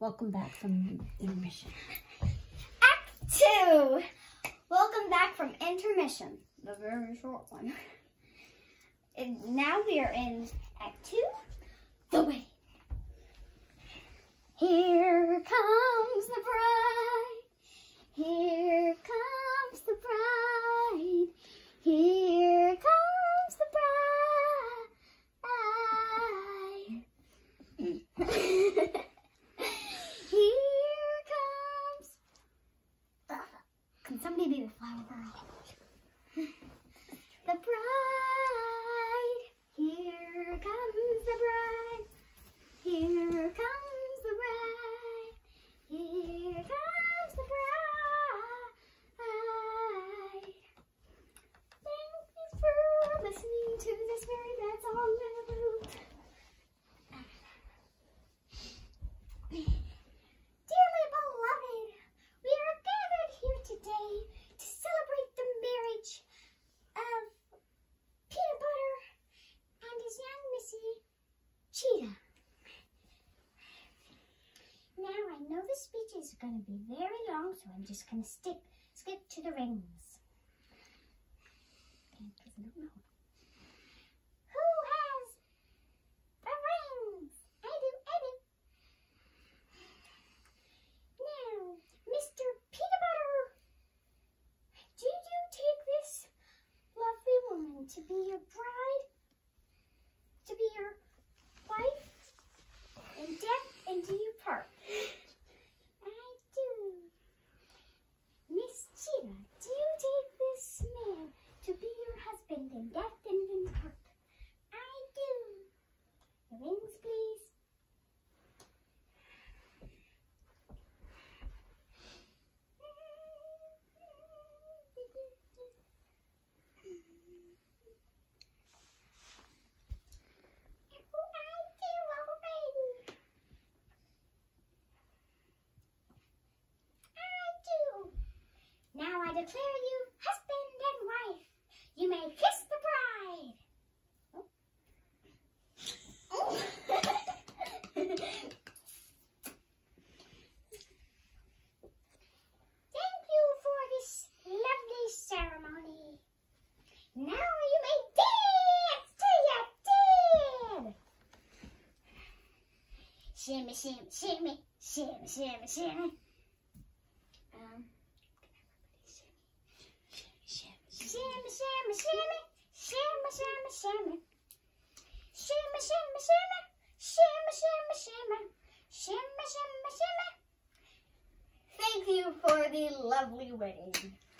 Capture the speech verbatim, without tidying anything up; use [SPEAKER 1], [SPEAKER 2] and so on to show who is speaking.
[SPEAKER 1] Welcome back from intermission.
[SPEAKER 2] Act two. Welcome back from intermission. The very short one. And now we are in Act two. The Wedding. Here comes the bride. Here comes the bride. Here comes the bride. Here comes. Uh, can somebody be the flower girl? The bride. Here comes the bride. Here comes the bride. Here comes the bride. Thank you for listening to this very bad song. Dearly beloved, we are gathered here today to celebrate the marriage of Peanut Butter and his young missy, Cheetah. Now, I know the speech is going to be very long, so I'm just going to skip, skip to the rings. Because I don't know. Who has the rings? I do, I do. Now, Mister Peanut Butter, do you take this lovely woman to be your bride? To be your wife? In death and do you part? I do. Miss Cheetah, do you take this man to be your husband in death and in part? I do. The rings, please. Now I declare you husband and wife. You may kiss the bride. Oh. Oh. Thank you for this lovely ceremony. Now you may dance till you're dead. Shimmy, shimmy, shimmy, shimmy, shimmy, shimmy. Um. Shimmy, shimmy, shimmy, shimmy, shimmy, shimmy. Shimmy, shimmy, shimmy, shimmy, shimmy, shimmy. Shimmy, shimmy, shimmy. Thank you for the lovely wedding.